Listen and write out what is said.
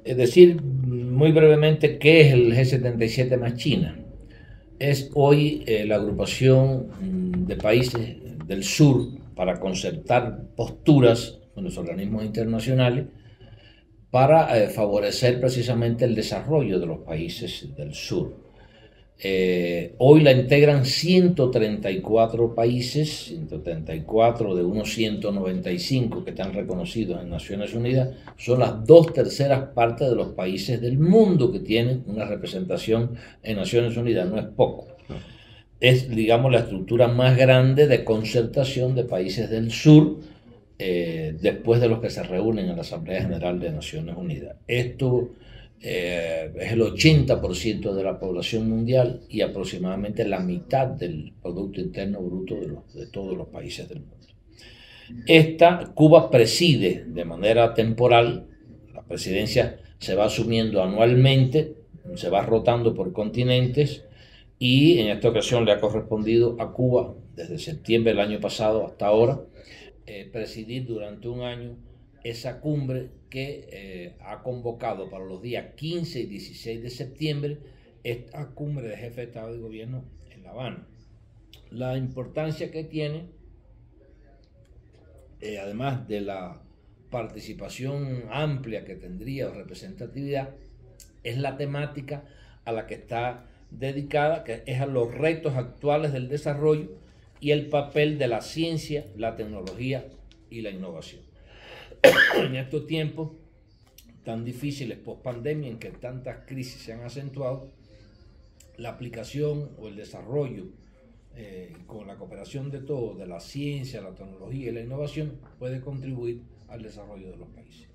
Decir muy brevemente qué es el G77 más China. Es hoy la agrupación de países del sur para concertar posturas con los organismos internacionales para favorecer precisamente el desarrollo de los países del sur. Hoy la integran 134 países, 134 de unos 195 que están reconocidos en Naciones Unidas, son las 2/3 partes de los países del mundo que tienen una representación en Naciones Unidas, no es poco. Es, digamos, la estructura más grande de concertación de países del sur, después de los que se reúnen en la Asamblea General de Naciones Unidas. Esto es el 80% de la población mundial y aproximadamente la mitad del Producto Interno Bruto de todos los países del mundo. Cuba preside de manera temporal, la presidencia se va asumiendo anualmente, se va rotando por continentes y en esta ocasión le ha correspondido a Cuba desde septiembre del año pasado hasta ahora presidir durante un año esa cumbre que ha convocado para los días 15 y 16 de septiembre esta cumbre de jefes de Estado y Gobierno en La Habana. La importancia que tiene, además de la participación amplia que tendría o representatividad, es la temática a la que está dedicada, que es a los retos actuales del desarrollo y el papel de la ciencia, la tecnología y la innovación. En estos tiempos tan difíciles post pandemia, en que tantas crisis se han acentuado, la aplicación o el desarrollo con la cooperación de todos, de la ciencia, la tecnología y la innovación, puede contribuir al desarrollo de los países.